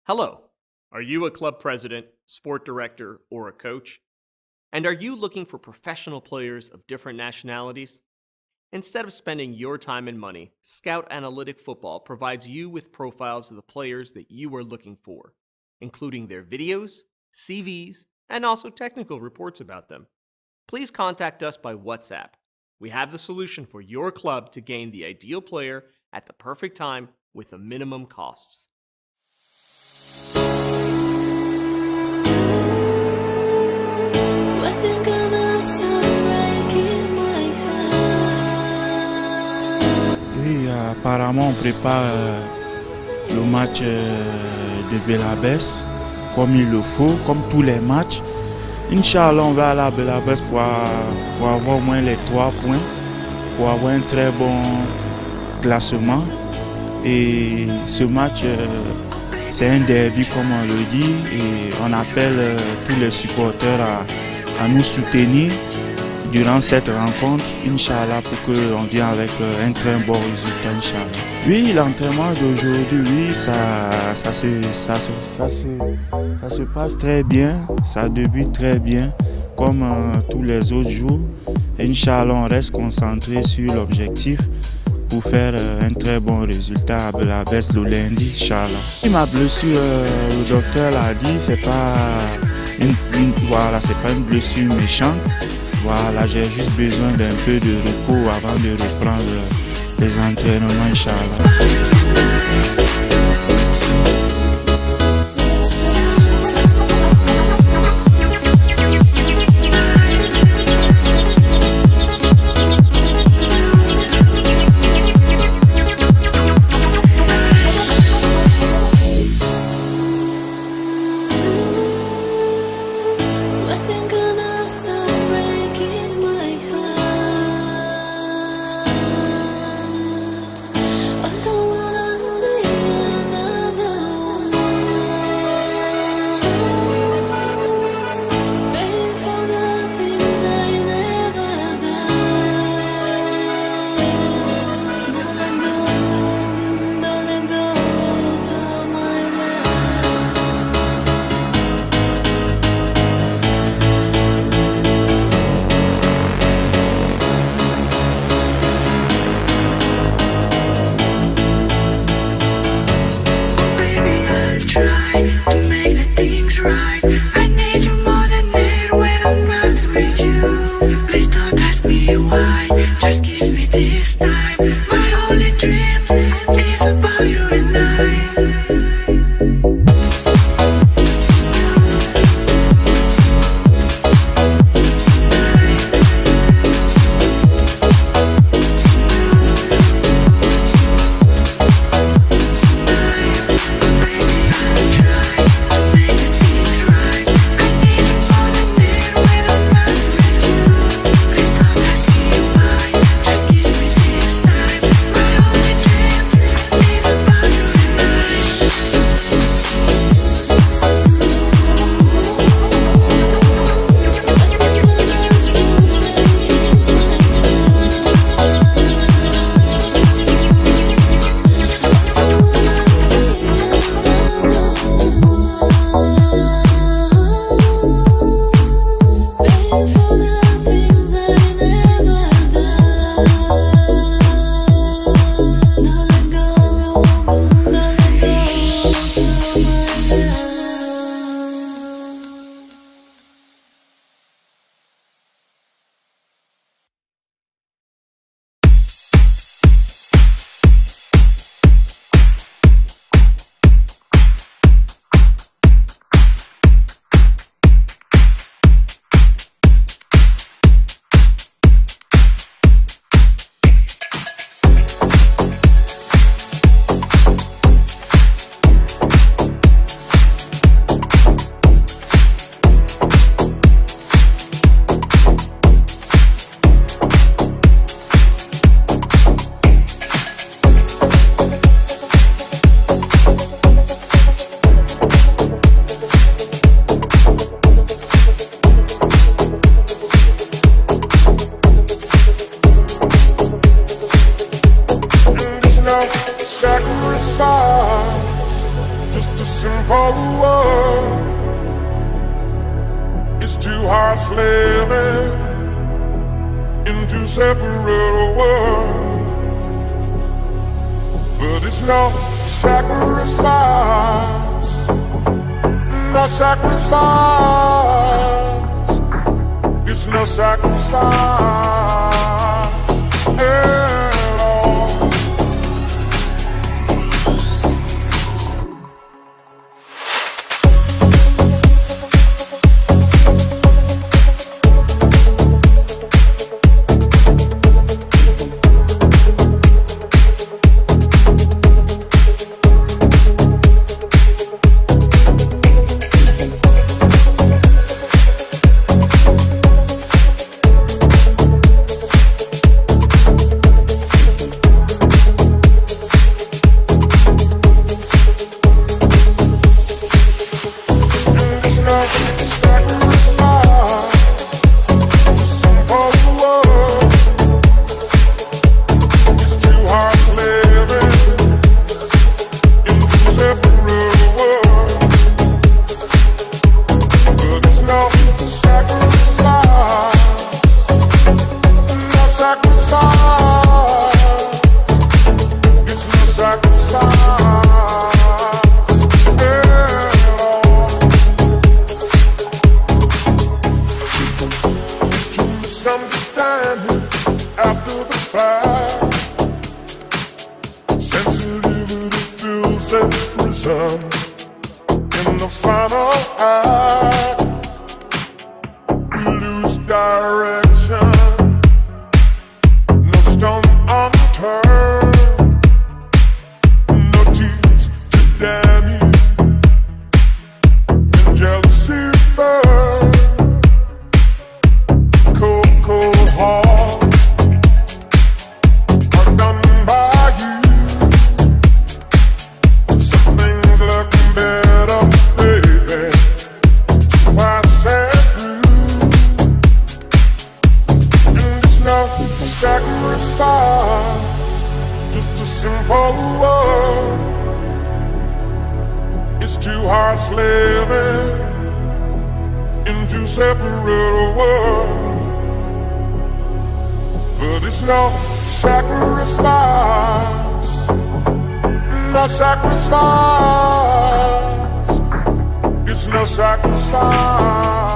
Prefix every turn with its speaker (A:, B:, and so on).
A: Hello. Are you a club president, sport director, or a coach? And are you looking for professional players of different nationalities? Instead of spending your time and money, Scout Analytic Football provides you with profiles of the players that you are looking for, including their videos, CVs, and also technical reports about them. Please contact us by WhatsApp. We have the solution for your club to gain the ideal player at the perfect time with the minimum costs.
B: Oui, apparemment on prépare le match de Belabès comme il le faut, comme tous les matchs. Inch'Allah, on va aller à Belabès pour avoir au moins les 3 points, pour avoir un très bon classement. Et ce match, c'est un derby comme on le dit, et on appelle tous les supporters à nous soutenir durant cette rencontre, Inch'Allah, pour qu'on vienne avec un très bon résultat, Inch'Allah. Oui, l'entraînement d'aujourd'hui, oui, ça se passe très bien, ça débute très bien, comme tous les autres jours. Inch'Allah, on reste concentré sur l'objectif pour faire un très bon résultat à Belabès le lundi, Inch'Allah. Ma blessure, le docteur l'a dit, c'est pas c'est pas une blessure méchante. Voilà, j'ai juste besoin d'un peu de repos avant de reprendre les entraînements, Inch'Allah.
C: Just kiss me this time. My only dream is about you and I. Baby, I'll try to make the things right.
D: simple world. It's two hearts living in two separate worlds. But it's no sacrifice, no sacrifice. It's no sacrifice at all. Misunderstanding after the fact, sensitivity feels at prison. In the final act, we lose direction. No stone unturned, no tears to damn you. When jealousy burns, cold hearts are done by you. Some things look better, baby, just passing through. And it's no sacrifice, just a simple word. It's two hearts living in two separate worlds. But it's no sacrifice, no sacrifice. It's no sacrifice.